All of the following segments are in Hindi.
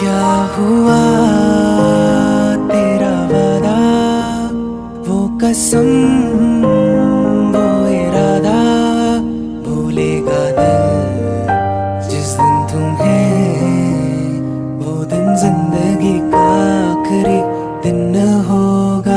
क्या हुआ तेरा वादा, वो कसम, वो इरादा, भूलेगा दिल जिस दिन तुम्हें, वो दिन जिंदगी का आखिरी दिन होगा।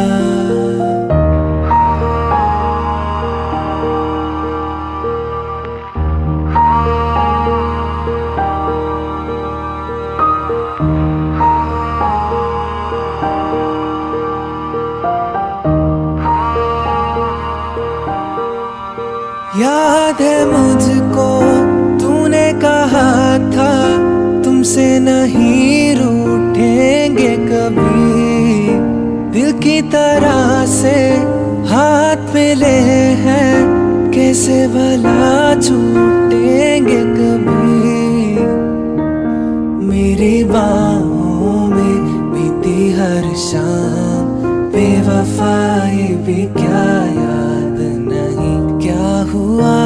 याद है मुझको तूने कहा था तुमसे नहीं रूठेंगे कभी, दिल की तरह से हाथ मिले हैं कैसे भला छूटेंगे कभी। मेरी बाहों में बीती हर शाम बेवफाई भी क्या याद नहीं। क्या हुआ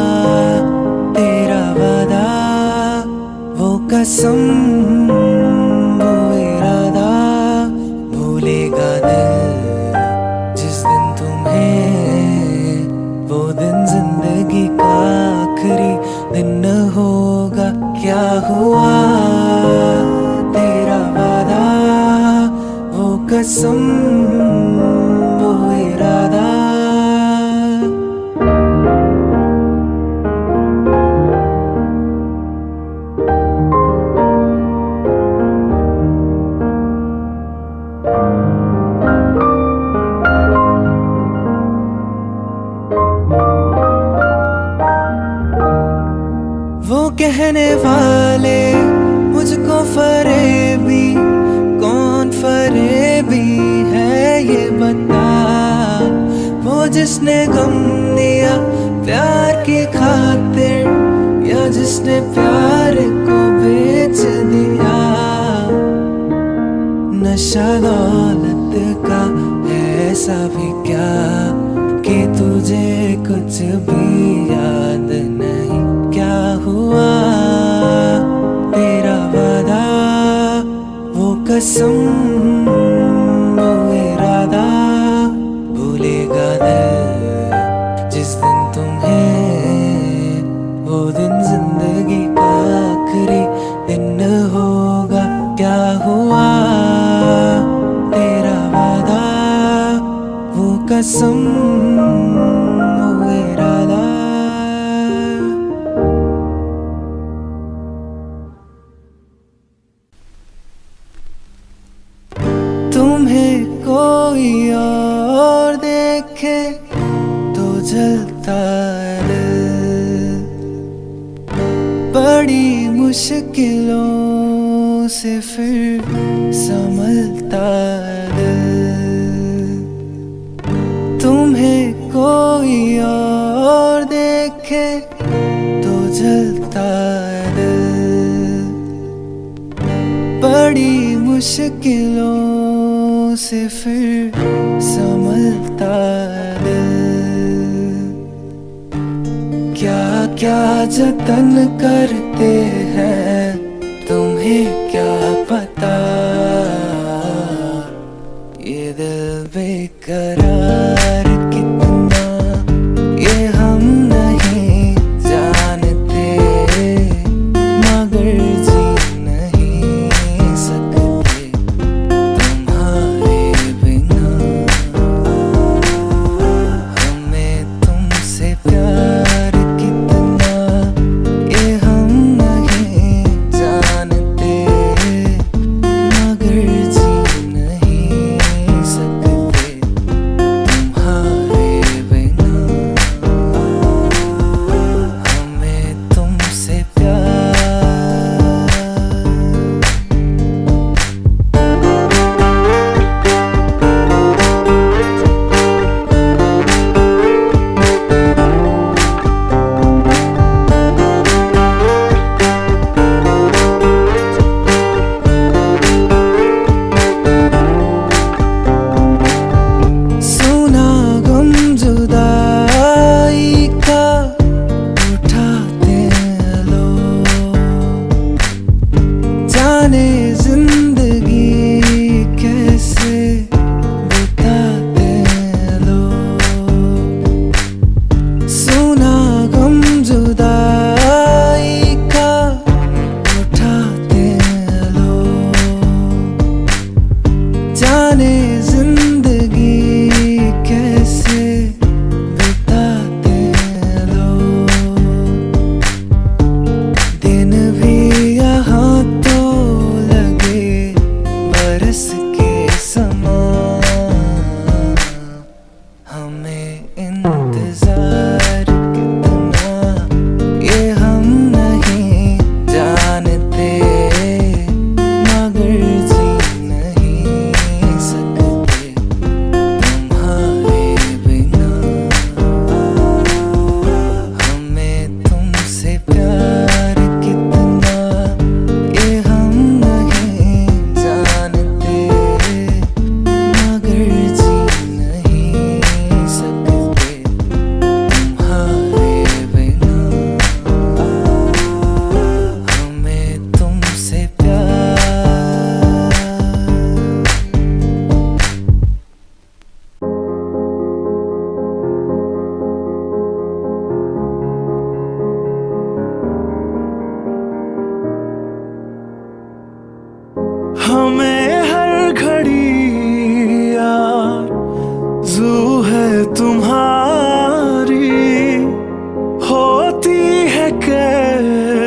तेरा वादा, वो कसम, वो इरादा, भूलेगा दिल जिस दिन तुम्हें, वो दिन जिंदगी का आखिरी दिन होगा। क्या हुआ तेरा वादा, वो कसम, वो इरादा। वो कहने वाले मुझको फरेबी, कौन फरेबी है ये बता। वो जिसने गम दिया प्यार की खातिर, या जिसने प्यार को बेच दिया। नशा दौलत का ऐसा भी क्या कि तुझे कुछ भी याद नहीं। क्या हुआ तेरा वादा, वो कसम, वो इरादा, भूलेगा दिल जिस दिन तुम्हें, वो दिन जिंदगी का आखिरी दिन होगा। क्या हुआ तेरा वादा, वो कसम, वो इरादा। तुम्हें कोई और देखे तो जलता दिल, बड़ी मुश्किलों से फिर संभलता दिल। तुम्हें कोई और देखे तो जलता दिल, बड़ी मुश्किलों से फिर संभलता दिल। क्या क्या जतन करते हैं तुम्हें क्या पता, ये दिल बेकरार कितना ये हम नहीं जानते, मगर जी नहीं सकते तुम्हारे बिना। हमें तुमसे प्यार कितना ये हम नहीं जानते,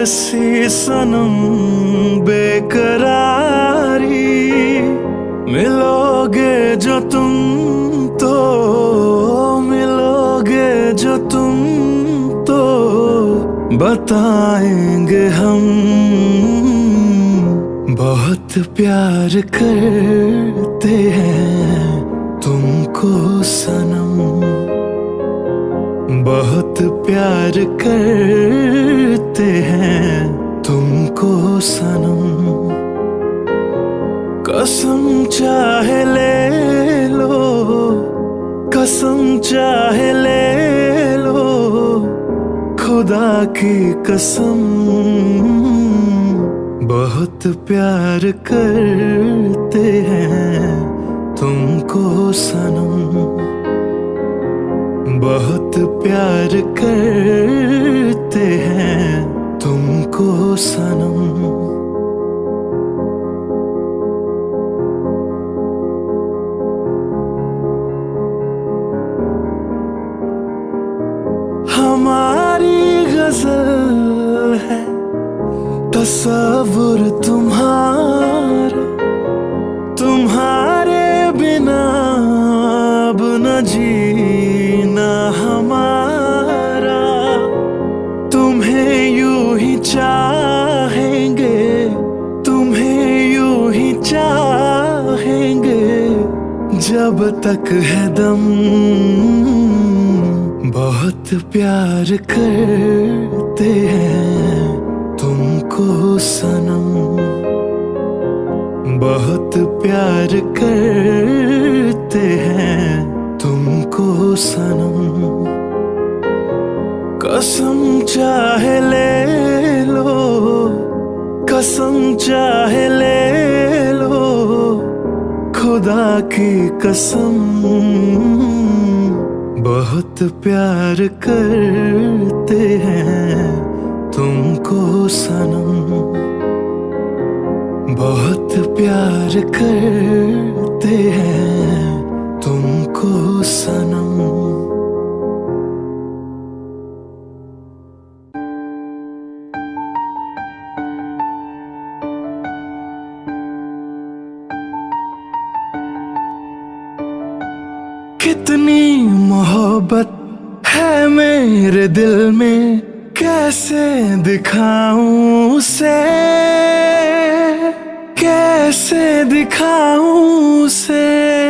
सी सनम बेकरारी, मिलोगे जो तुम तो, मिलोगे जो तुम तो बताएंगे हम बहुत प्यार करते हैं तुमको सनम, बहुत प्यार करते हैं तुमको सनम। कसम चाहे ले लो, कसम चाहे ले लो, खुदा की कसम बहुत प्यार करते हैं तुमको सनम, बहुत प्यार करते हैं तुमको सनम। हमारी गजल है तसव्वुर तुम्हारा, तुम्हारे बिना अब न जीना हमारा। तुम्हें यूं ही चाहेंगे, तुम्हें यूं ही चाहेंगे जब तक है दम, बहुत प्यार करते हैं तुमको सनम, बहुत प्यार करते हैं तुमको सनम। कसम चाहे ले लो, कसम चाहे ले लो, खुदा की कसम बहुत प्यार करते हैं तुमको सनम, बहुत प्यार करते हैं तुमको सनम। कितनी मोहब्बत है मेरे दिल में, कैसे दिखाऊं उसे, कैसे दिखाऊं उसे।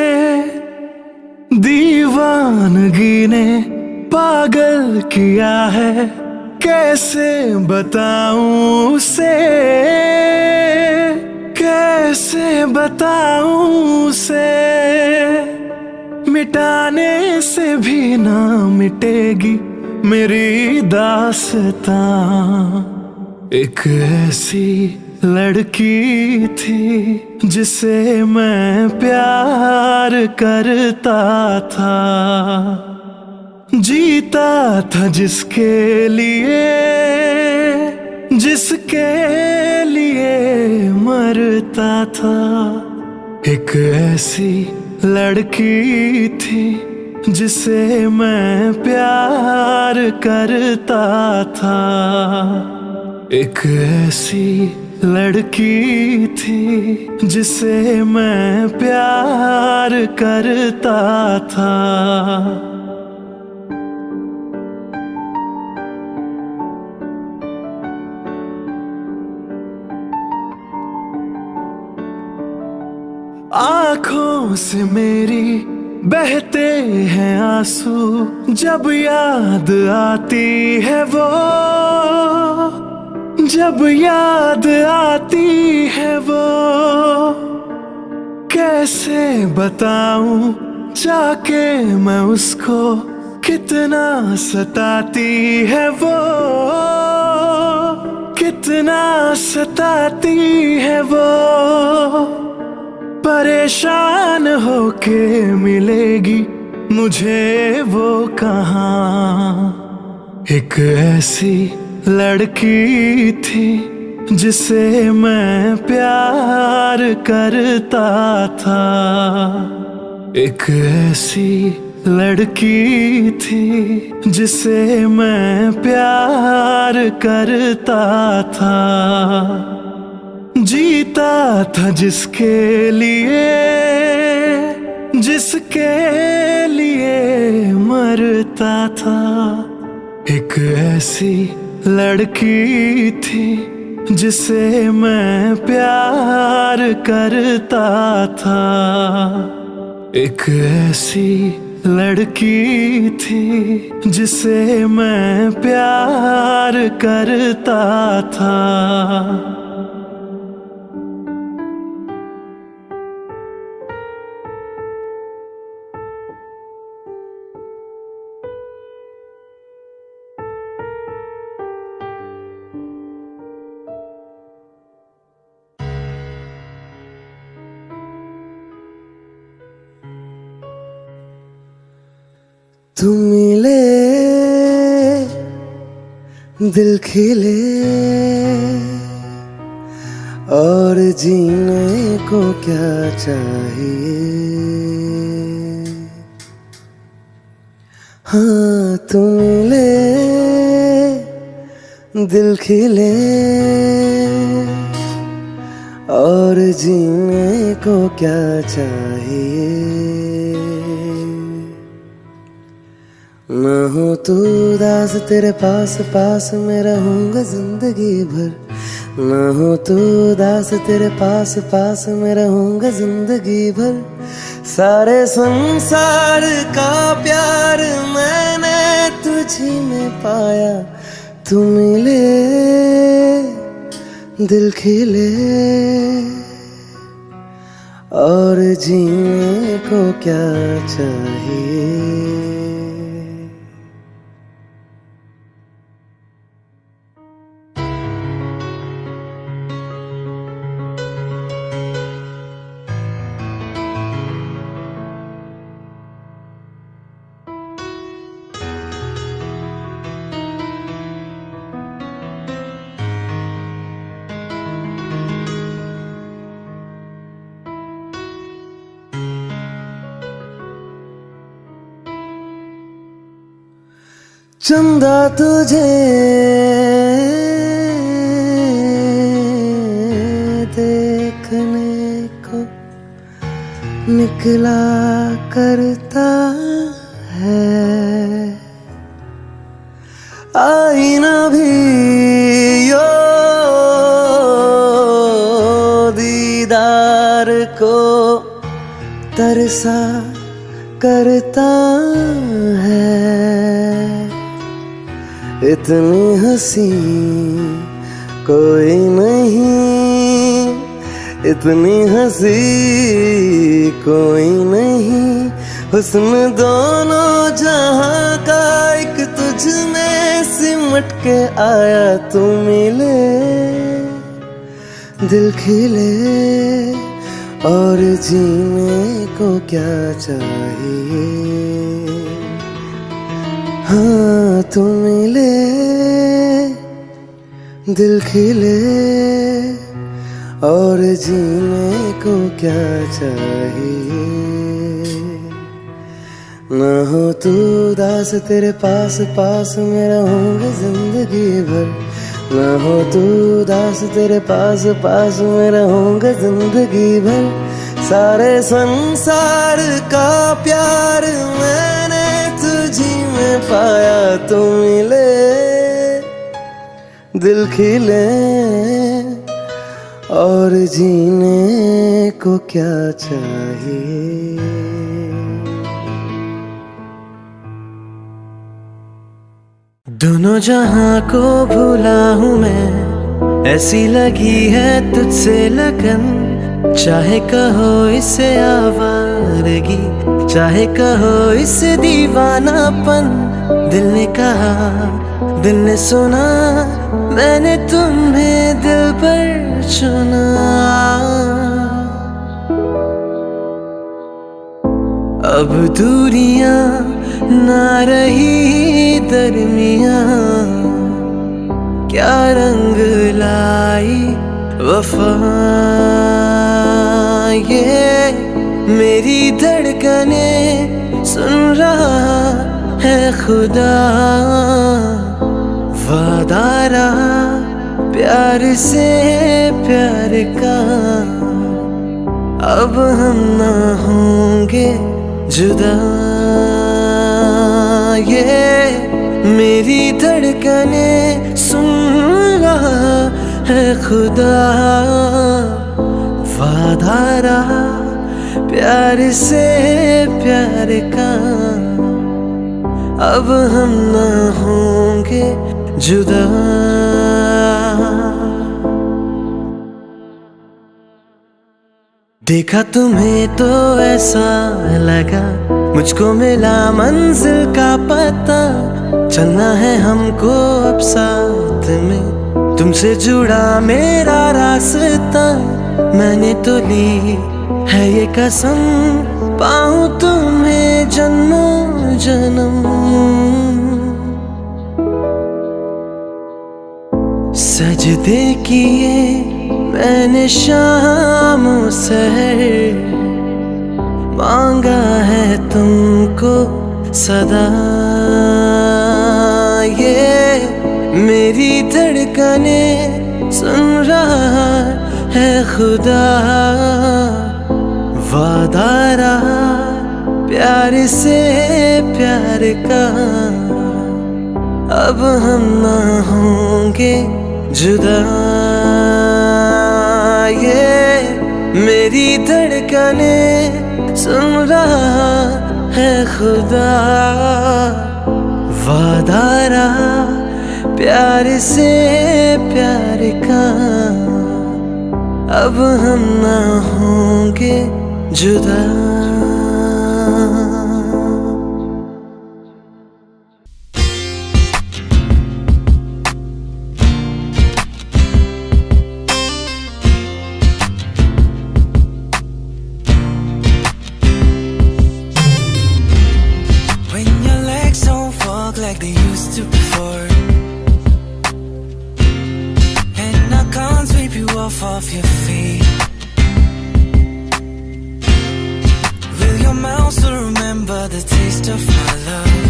दीवानगी ने पागल किया है, कैसे बताऊं उसे, कैसे बताऊं उसे। मिटाने से भी ना मिटेगी मेरी दास्तां। एक ऐसी लड़की थी जिसे मैं प्यार करता था, जीता था जिसके लिए, जिसके लिए मरता था। एक ऐसी लड़की थी जिसे मैं प्यार करता था, एक ऐसी लड़की थी जिसे मैं प्यार करता था। आँखों से मेरी बहते हैं आंसू, जब याद आती है वो, जब याद आती है वो। कैसे बताऊं जाके मैं उसको, कितना सताती है वो, कितना सताती है वो। परेशान होके मिलेगी मुझे वो कहाँ। एक ऐसी लड़की थी जिसे मैं प्यार करता था, एक ऐसी लड़की थी जिसे मैं प्यार करता था, जीता था जिसके लिए मरता था। एक ऐसी लड़की थी जिसे मैं प्यार करता था, एक ऐसी लड़की थी जिसे मैं प्यार करता था। तुम मिले दिल खिले और जीने को क्या चाहिए। हाँ तुम मिले दिल खिले और जीने को क्या चाहिए। ना हो तू उदास तेरे पास पास मैं रहूंगा जिंदगी भर। ना हो तू उदास तेरे पास पास मैं रहूंगा जिंदगी भर। सारे संसार का प्यार मैंने तुझी में पाया। तू मिले दिल खिले और जीने को क्या चाहिए। चंदा तुझे देखने को निकला करता है। आईना भी यो दीदार को तरसा करता है। इतनी हंसी कोई नहीं, इतनी हंसी कोई नहीं। हुस्न दोनों जहां का एक तुझ में सिमट के आया। तू मिले दिल खिले और जीने को क्या चाहिए। हाँ तू मिले दिल खिले और जीने को क्या चाहिए। ना हो तू उदास तेरे पास पास मैं रहूंगा जिंदगी भर। ना हो तू उदास तेरे पास पास मैं रहूंगा जिंदगी भर। सारे संसार का प्यार मैंने तुझी में पाया। तू मिले दिल खिले और जीने को क्या चाहिए। दोनों जहां को भूला हूँ मैं, ऐसी लगी है तुझसे लगन। चाहे कहो इसे आवारगी, चाहे कहो इसे दीवानापन। दिल ने कहा दिल ने सुना, मैंने तुम्हें दिल पर चुना। अब दूरियां ना रही दरमियां, क्या रंग लाई वफा। ये मेरी धड़कने सुन रहा खुदा वादा रहा प्यार से प्यार का, अब हम ना होंगे जुदा। ये मेरी धड़कने सुन रहा है खुदा वादा रहा प्यार से प्यार का, अब हम ना होंगे जुदा। देखा तुम्हें तो ऐसा लगा मुझको मिला मंजिल का पता, चलना है हमको अब साथ में, तुमसे जुड़ा मेरा रास्ता। मैंने तो ली है ये कसम पाऊं तुम्हें जन्मों जन्म। सजदे किए मैंने शाम सहर, मांगा है तुमको सदा। ये मेरी धड़कने सुन रहा है खुदा वादा रहा प्यार से प्यार का, अब हम ना होंगे जुदा। ये मेरी धड़कने सुन रहा है खुदा वादा रहा प्यार से प्यार का, अब हम ना होंगे जुदा। Like they used to before, and I can't sweep you off your feet. Will your mouth still remember the taste of my love?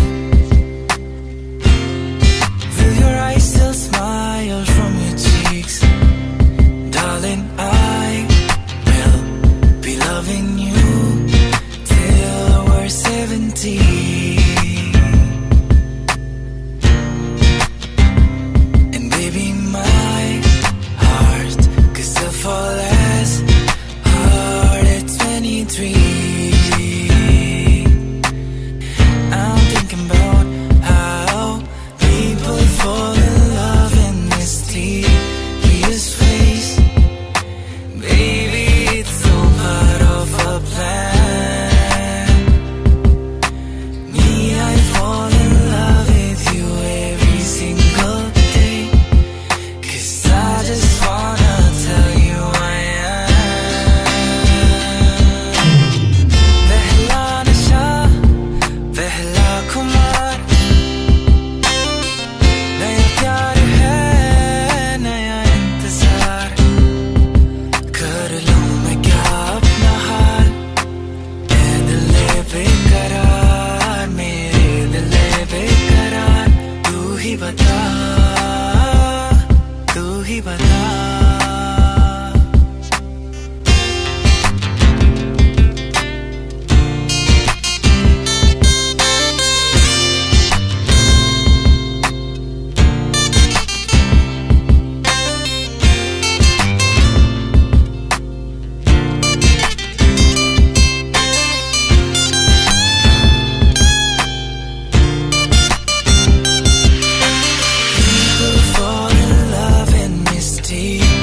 Will your eyes still smile from your cheeks? Darling, I will be loving you till we're 70. Fall as hard at 23. I'm thinking about how people fall in love in mysterious ways. Baby, it's all part of a plan. Me, I fall in love with you every single day, 'cause I just wanna tell you see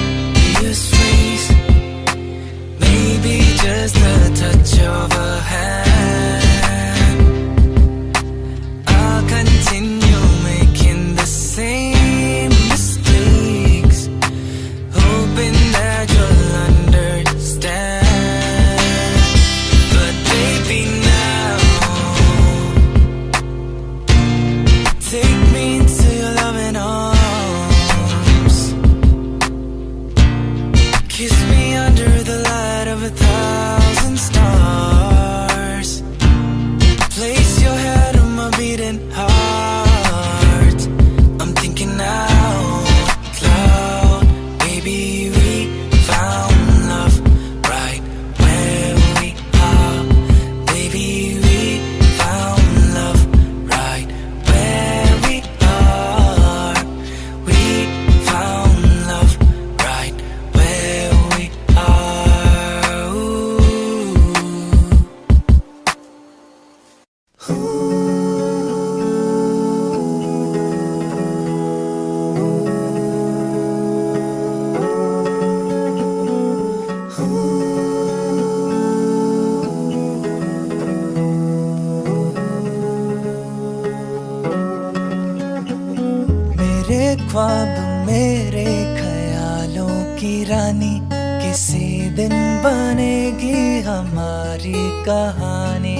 की रानी, किसी दिन बनेगी हमारी कहानी।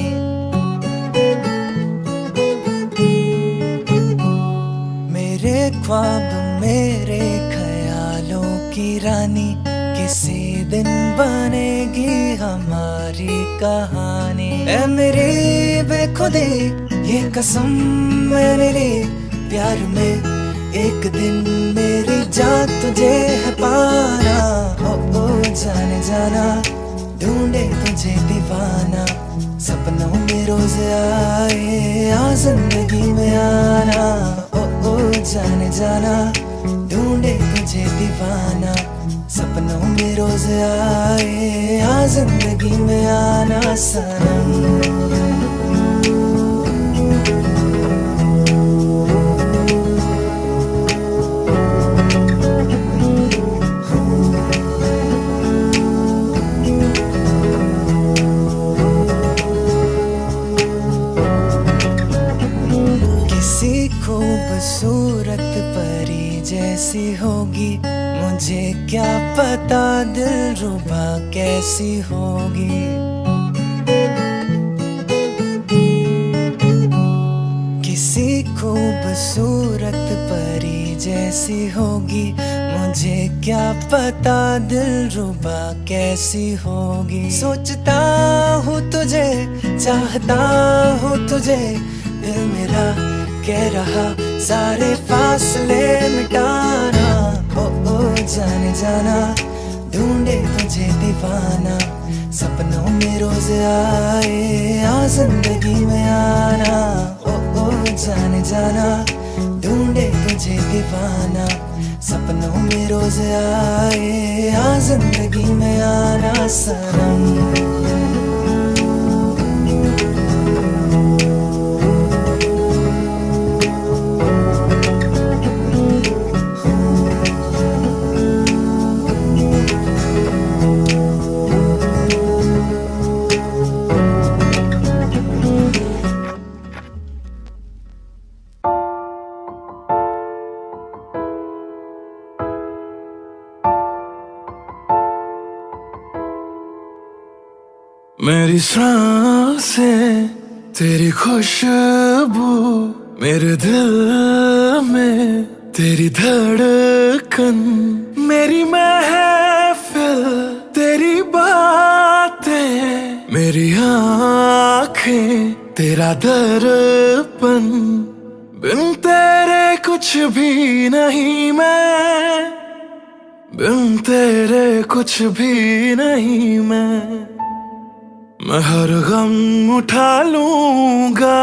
मेरे ख्वाब मेरे ख्यालों की रानी, किसी दिन बनेगी हमारी कहानी। ऐ मेरी बेखुदी ये कसम मैंने ली, प्यार में एक दिन मेरी जान तुझे है पाना। ओ जाने जाना, ढूंढे तुझे दीवाना, सपनों में रोज आए आ जिंदगी में आना। ओ जाने जाना, ढूंढे तुझे दीवाना, सपनों में रोज आए आ जिंदगी में आना सनम। खूबसूरत परी जैसी होगी, मुझे क्या पता दिलरुबा कैसी होगी। किसी खूबसूरत परी जैसी होगी, मुझे क्या पता दिलरुबा कैसी होगी। सोचता हूँ तुझे, चाहता हूँ तुझे, दिल मेरा कह रहा सारे फासले मिटाना। ओ जाने जाना, ढूंढे तुझे दीवाना, सपनों में रोज आए आ जिंदगी में आना। ओ जाने जाना, ढूंढे तुझे दीवाना, सपनों में रोज आए आ जिंदगी में आना सनम। मेरी सांसें तेरी खुशबू, मेरे दिल में तेरी धड़कन, मेरी महफिल तेरी बातें, मेरी आँखें तेरा दर्पण। बिन तेरे कुछ भी नहीं मैं, बिन तेरे कुछ भी नहीं मैं हर गम उठा लूंगा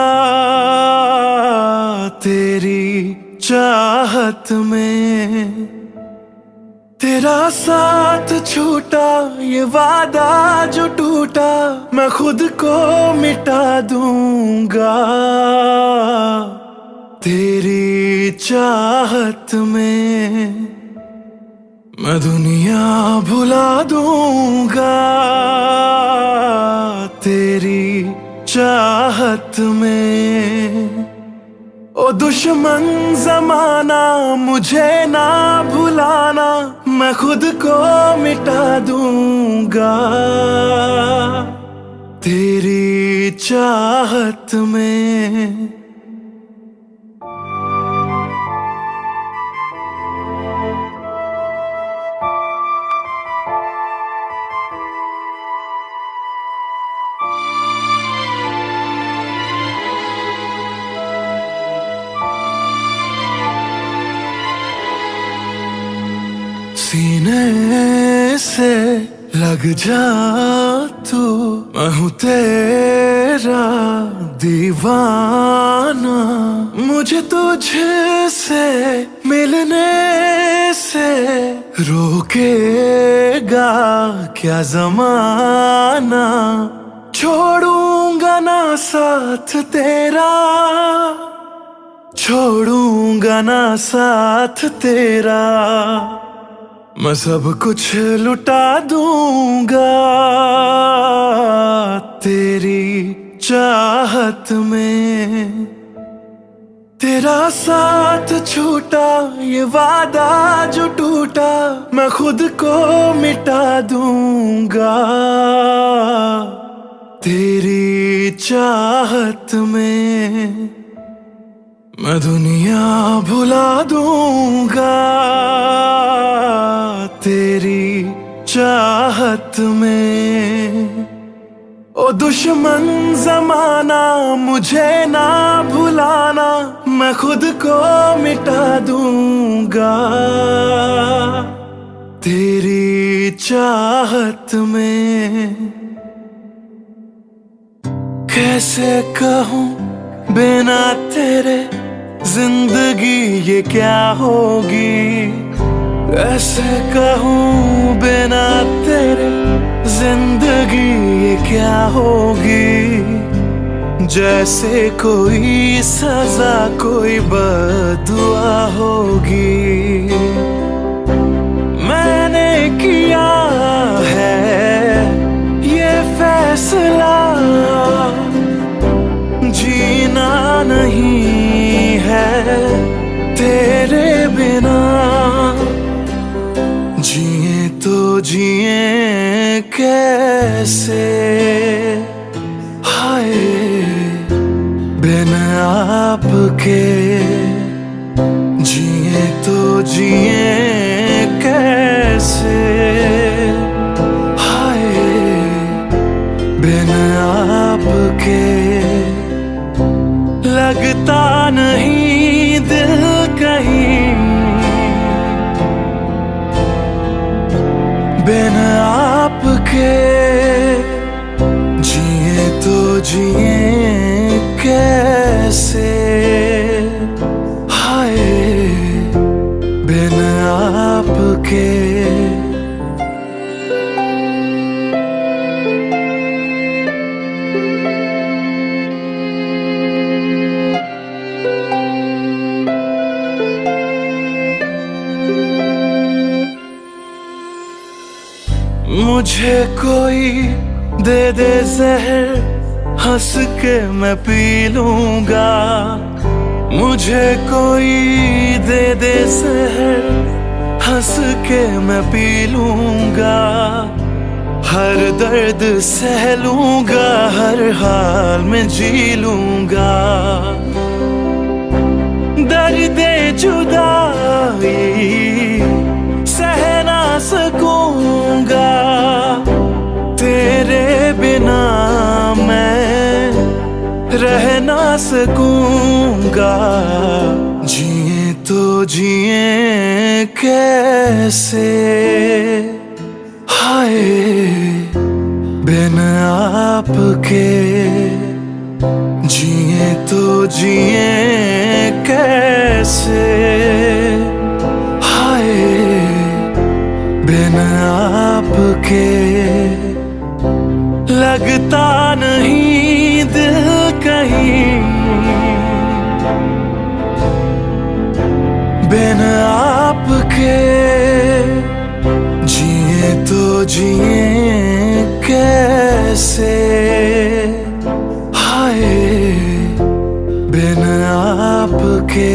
तेरी चाहत में। तेरा साथ छूटा ये वादा जो टूटा, मैं खुद को मिटा दूंगा तेरी चाहत में। मैं दुनिया भुला दूंगा तेरी चाहत में। ओ दुश्मन जमाना मुझे ना भुलाना, मैं खुद को मिटा दूंगा तेरी चाहत में। सीने से लग जा तू, मैं हूँ तेरा दीवाना। मुझे तुझसे मिलने से रोकेगा क्या जमाना। छोड़ूंगा ना साथ तेरा, छोड़ूंगा ना साथ तेरा। मैं सब कुछ लुटा दूंगा तेरी चाहत में। मेरा साथ छूटा, ये वादा जो टूटा, मैं खुद को मिटा दूंगा। तेरी चाहत में मैं दुनिया भुला दूंगा। तेरी चाहत में ओ दुश्मन जमाना, मुझे ना भुलाना, मैं खुद को मिटा दूंगा। तेरी चाहत में कैसे कहूँ बिना तेरे जिंदगी ये क्या होगी। कैसे कहूँ बिना तेरे जिंदगी ये क्या होगी। जैसे कोई सजा कोई बदुआ होगी। मैंने किया है ये फैसला, जीना नहीं है तेरे बिना। जिए तो जिए कैसे, हाय बिन आपके। जिए तो जिए कैसे, हाय बिन आपके। लगता नहीं दिल कहीं बिन आपके। जिए तो जिए कैसे, हाय बिन आपके। मुझे कोई दे दे जहर, हंस के मैं पी लूंगा। मुझे कोई दे दे जहर, हंस के मैं पी लूंगा। हर दर्द सह लूंगा, हर हाल में जी लूंगा। दर्द जुदाई सह ना सकूंगा। तेरे बिना मैं रह ना सकूंगा। जिए तो जिए कैसे, हाय बिन आपके। जिए तो जिए कैसे, हाय बिन आपके। लगता नहीं दिल कहीं बिन आपके। जिए तो जिए कैसे, हाय बिन आपके।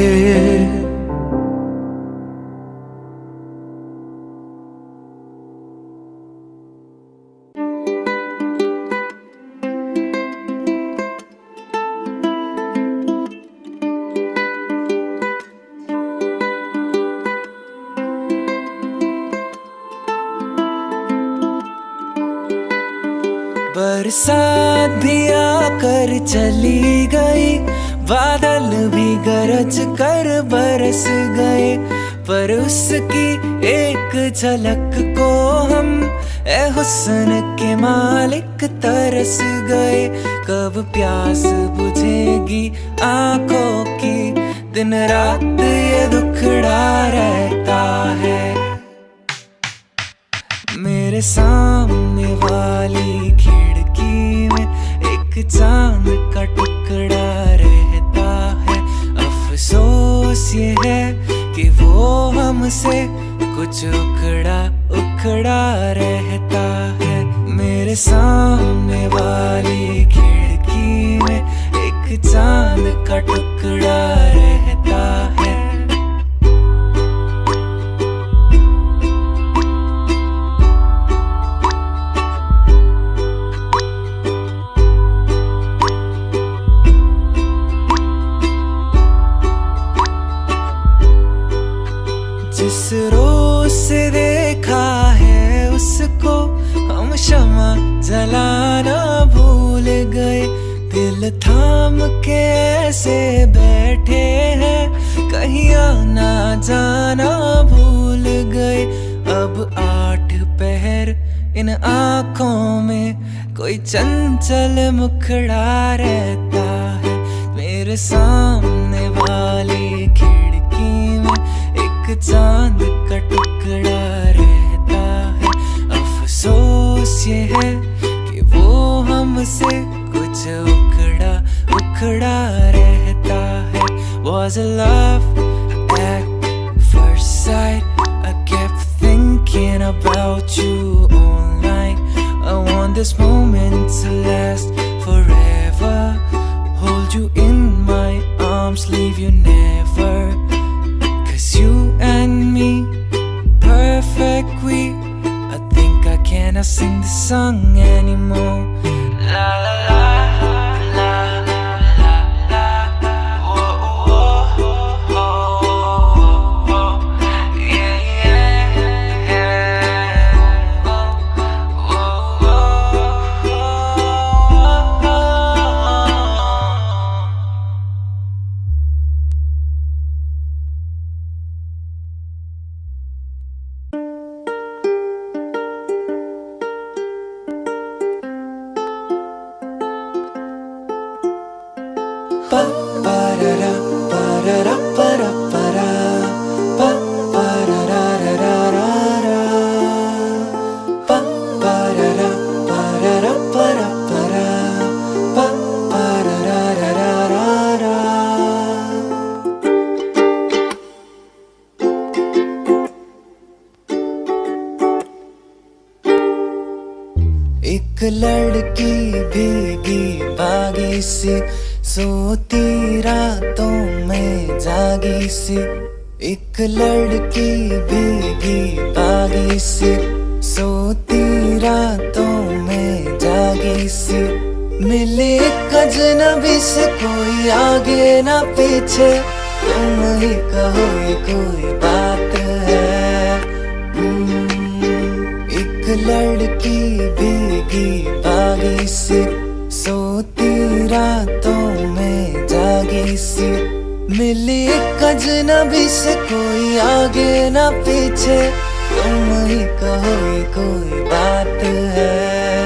बरसात भी आकर चली गई, बादल भी गरज कर बरस गए। पर उसकी एक झलक को हम ए हुस्न के मालिक तरस गए। कब प्यास बुझेगी आंखों की, दिन रात ये दुखड़ा रहता है। मेरे सामने वाली खिड़की में एक चांद का टुकड़ा रहता है। अफसोस ये है कि वो हमसे कुछ उखड़ा उखड़ा रहता है। मेरे सामने वाली खिड़की में एक एक चांद का टुकड़ा रहता है। जिस रोज से देखा है उसको हम शमा जलाना भूल गए। दिल थाम के ऐसे बैठे हैं कहीं आना जाना भूल गए। अब 8 पहर इन आँखों में कोई चंचल मुखड़ा रहता है। मेरे सामने वाली खिड़की में एक चांद का टुकड़ा रहता है। अफसोस ये है कि वो हमसे कुछ उखड़ा उखड़ा रहता है। Was it love at first sight? I kept thinking about you all night. I want this moment to last forever. Hold you in my arms, leave you never. You and me, perfect we. I think I cannot sing the song anymore. La la la la la la la. Oh oh oh oh oh. Yeah yeah yeah. Oh oh oh oh. Pa pa ra ra pa ra ra pa ra pa ra pa pa ra ra ra ra ra ra pa pa ra ra pa ra ra pa ra pa ra pa pa ra ra ra ra ra ra। एक लड़की भीगी बागी सी सोती रातों में जागी सी। एक लड़की भीगी बागी सी सोती रातों में जागी सी। मिले एक अजनबी से कोई आगे ना पीछे तुम ही कहो ये कोई बात है। एक लड़की भीगी बागी सी सोती रातों में जागी सी। मिली एक अजनबी से कोई आगे ना पीछे तुम ही कहो ये कोई बात है।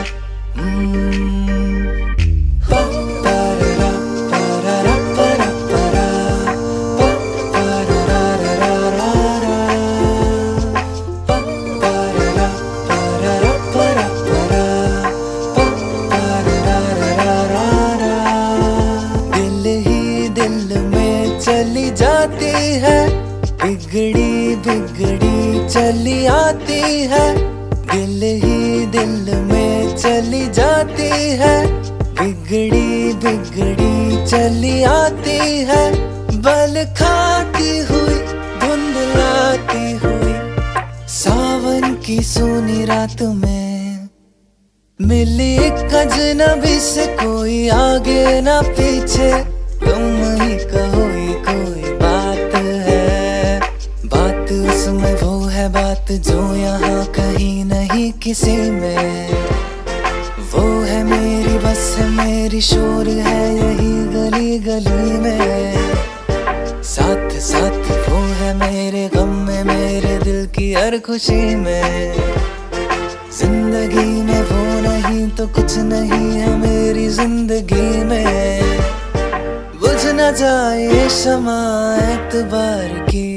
चली जाती है बिगड़ी बिगड़ी चली आती है। दिल ही दिल में चली जाती है बिगड़ी बिगड़ी चली आती है। बल खाती हुई धुंधलाती हुई सावन की सोनी रात में मिली एक अजनबी से कोई आगे ना पीछे तुम ही कहो ये कोई बात है। बात उसमें वो है बात जो यहाँ कहीं नहीं किसी में। वो है मेरी बस है मेरी शोर है यही गली गली में। साथ साथ वो है मेरे गम में मेरे दिल की हर खुशी में। जिंदगी में वो नहीं तो कुछ नहीं है मेरी जिंदगी में। बुझ न जाए शमा एतबार की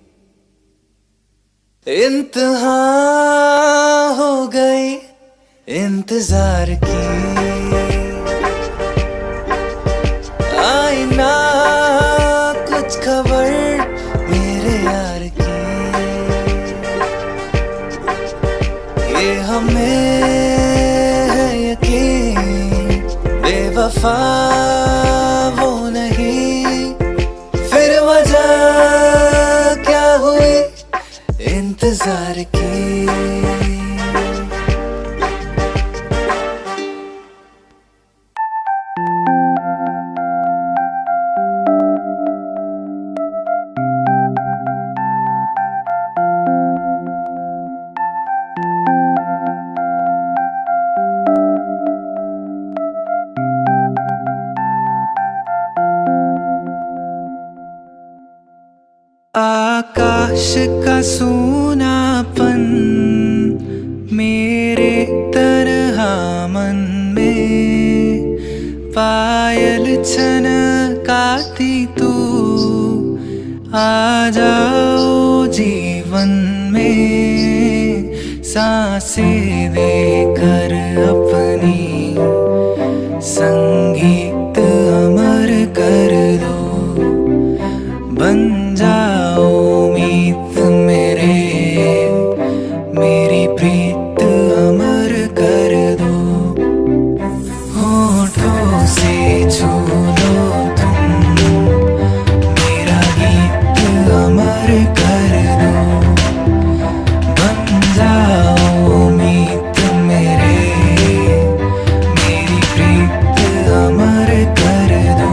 इंतहा हो गई इंतजार की। आई ना कुछ खबर मेरे यार की। ये हमें है यकीन बेवफा आकाश का सूनापन मेरे तरह मन में, पायल छनकाती तू आ जाओ जीवन में, सांसें देकर अपनी संगीत अमर कर दो, बन जाओ मीत मेरे, मेरी प्रीत अमर कर दो। होठों से छू लो तुम मेरा गीत अमर कर दो, बन जाओ मीत मेरे, मेरी प्रीत अमर कर दो।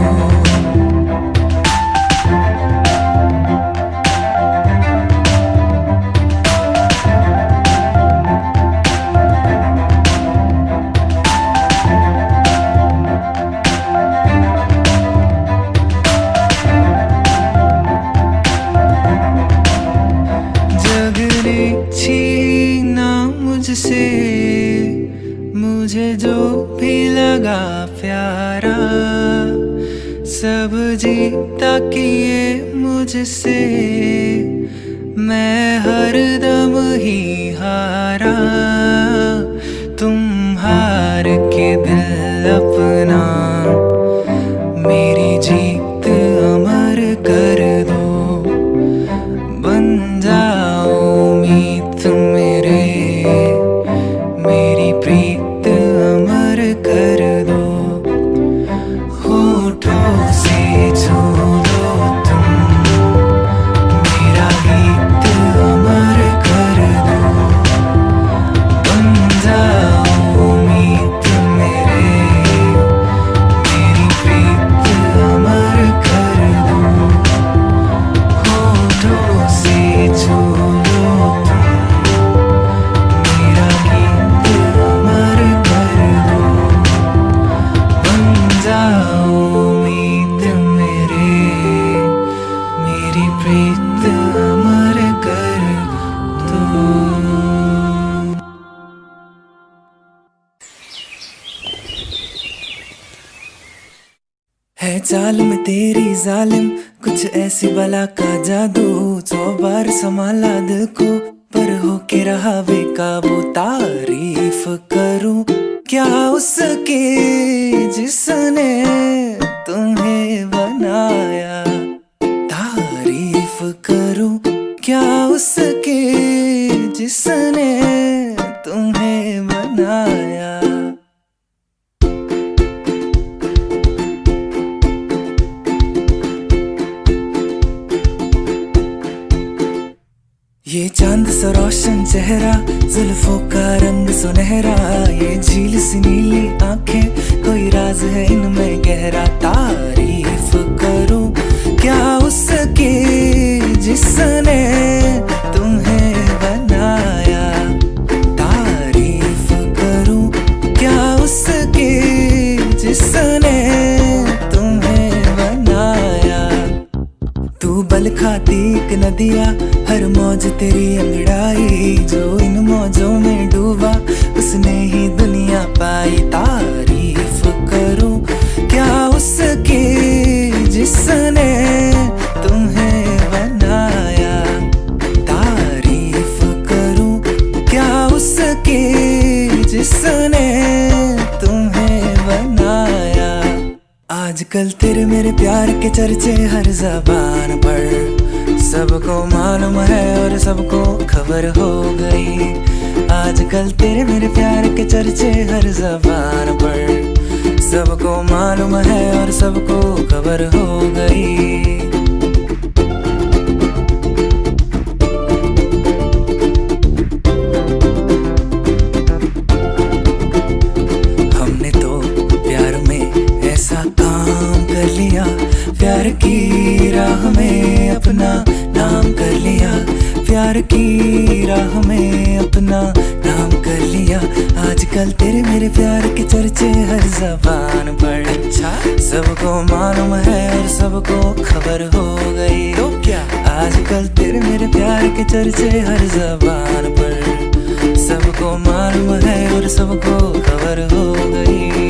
छीना मुझसे मुझे जो भी लगा प्यारा, सब जीता किए मुझसे, मैं हरदम ही हारा। तुम हार के दिल अपना मेरी जीत अमर कर दो, बन जाओ मीत मेरे, मेरी प्रीत अमर कर दो। होठों से छू लो तुम मेरा गीत अमर कर दो, बन जाओ मीत मेरे, मेरी प्रीत अमर कर दो। होठों से छू है चाल में तेरी जालिम, कुछ ऐसी बला का जादू, 100 बार संभाला दिल को पर होके रहा बेकाबू। तारीफ करूं क्या उसके जिसने तुम्हें बनाया, तारीफ करूं क्या उसके जिसने तुम्हें बनाया। ये चांद सा रोशन चेहरा, जुल्फों का रंग सुनहरा, ये झील सी नीली आंखें, कोई राज है इनमें गहरा। तारीफ करूं क्या उसके जिसने तुम्हें बनाया, तारीफ करूं क्या उसके जिसने तुम्हें बनाया। तू बल खाती एक नदिया, हर मौज तेरी अंगड़ाई, जो इन मौजों में डूबा उसने ही दुनिया पाई। तारीफ करूं क्या उसके जिसने तुम्हें बनाया, तारीफ करूं क्या उसके जिसने तुम्हें बनाया। आजकल तेरे मेरे प्यार के चर्चे हर ज़बान पर, सबको मालूम है और सबको खबर हो गई। आजकल तेरे मेरे प्यार के चर्चे हर ज़बान पर, सबको मालूम है और सबको खबर हो गई। हमने तो प्यार में ऐसा काम कर लिया, प्यार की राह में अपना नाम कर लिया, प्यार की राह में अपना नाम कर कर लिया आजकल तेरे मेरे प्यार के चर्चे हर ज़बान पर। अच्छा सबको मालूम है और सबको खबर हो गई। तो क्या आजकल तेरे मेरे प्यार के चर्चे हर ज़बान पर। सबको मालूम है और सबको खबर हो गई।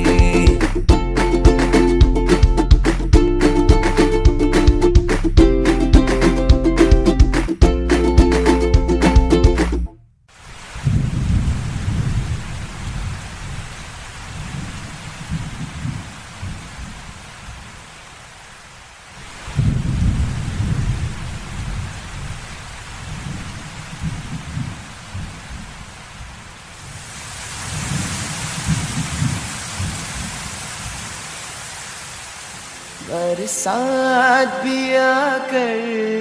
बरसात भी आकर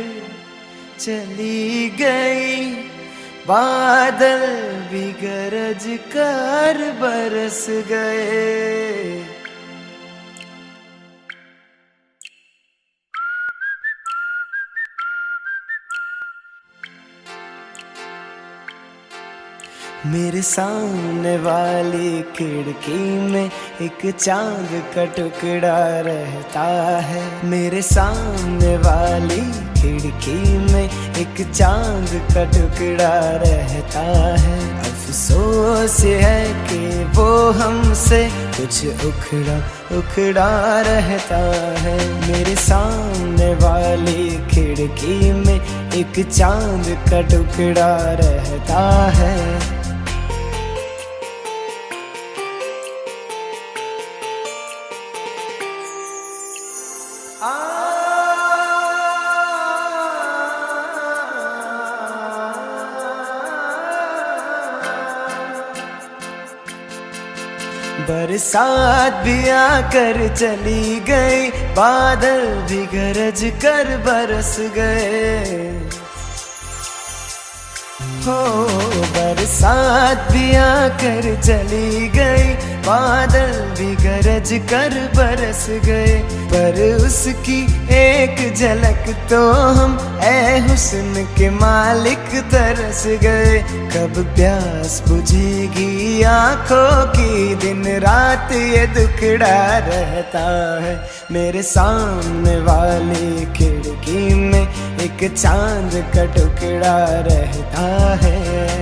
चली गई, बादल भी गरज कर बरस गए। मेरे सामने वाली खिड़की में एक चांद का टुकड़ा रहता है। मेरे सामने वाली खिड़की में एक चांद का टुकड़ा रहता है। अफसोस है कि वो हमसे कुछ उखड़ा उखड़ा रहता है। मेरे सामने वाली खिड़की में एक चांद का टुकड़ा रहता है। बरसात भी आकर चली गई, बादल भी गरज कर बरस गए। हो बरसात भी आकर चली गई, बादल भी गरज कर बरस गए। पर उसकी एक झलक तो हम ऐ हुस्न के मालिक तरस गए। कब प्यास बुझेगी आंखों की, दिन रात ये दुखड़ा रहता है। मेरे सामने वाली खिड़की में एक चांद का टुकड़ा रहता है।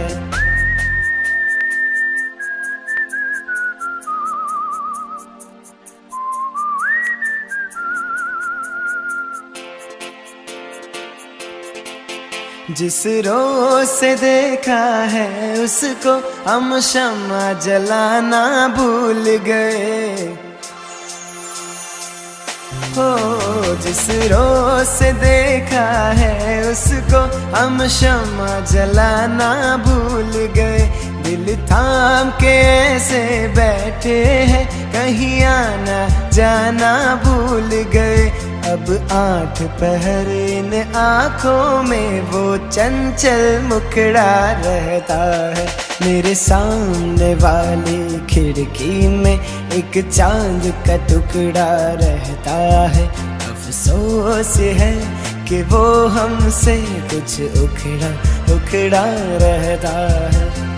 जिस रोज से देखा है उसको हम शम्मा जलाना भूल गए। हो जिस रोज से देखा है उसको हम शम्मा जलाना भूल गए। दिल थाम के ऐसे बैठे हैं, कहीं आना जाना भूल गए। अब 8 पहर इन आँखों में वो चंचल मुखड़ा रहता है। मेरे सामने वाली खिड़की में एक चांद का टुकड़ा रहता है। अफसोस है कि वो हमसे कुछ उखड़ा उखड़ा रहता है।